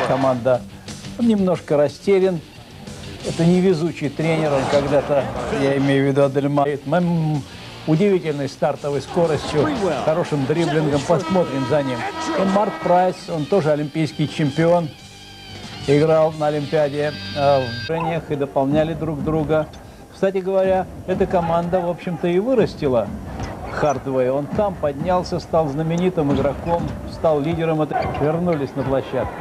Команда немножко растерян. Это невезучий тренер, он когда-то, я имею в виду Адельман, удивительной стартовой скоростью, хорошим дриблингом. Посмотрим за ним. И Марк Прайс, он тоже олимпийский чемпион. Играл на Олимпиаде в движениях и дополняли друг друга. Кстати говоря, эта команда, в общем-то, и вырастила Хардвей. Он там поднялся, стал знаменитым игроком, стал лидером. Вернулись на площадку.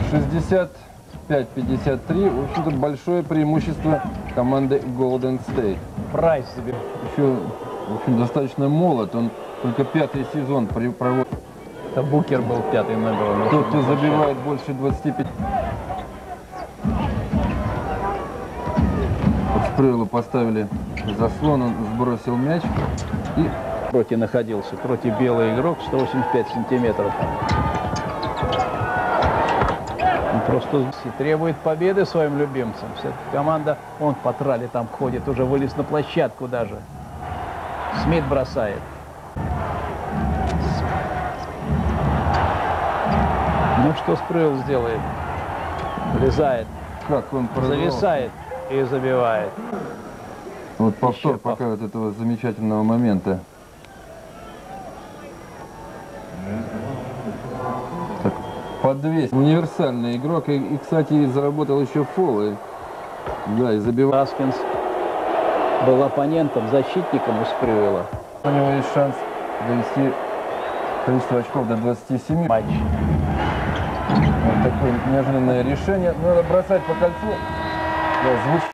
65-53. В общем-то, большое преимущество команды Golden State. Прайс. Еще, в общем, достаточно молод. Он только 5-й сезон проводит. Это Букер был 5-й номер. Тот, кто забивает больше 25. Спрейла поставили заслон, он сбросил мяч. И Проти находился. Проти белый игрок, 185 сантиметров. Он просто требует победы своим любимцам. Вся команда, он по трале там ходит, уже вылез на площадку даже. Смит бросает. Ну что Спрейл сделает? Влезает. как он зависает и забивает. Вот повтор пока вот этого замечательного момента. Так, подвес. Универсальный игрок. И, кстати, заработал еще фол. Да, и забивал. Хаскинс был оппонентом, защитником у Спрюэла. У него есть шанс довести количество очков до 27. Матч. Вот такое неожиданное решение. Надо бросать по кольцу. Да, звучит.